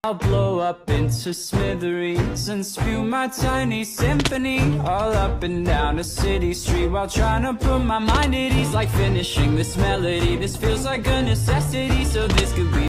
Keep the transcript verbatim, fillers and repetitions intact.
I'll blow up into smithereens and spew my tiny symphony all up and down a city street while trying to put my mind at ease. Like finishing this melody, this feels like a necessity, so this could be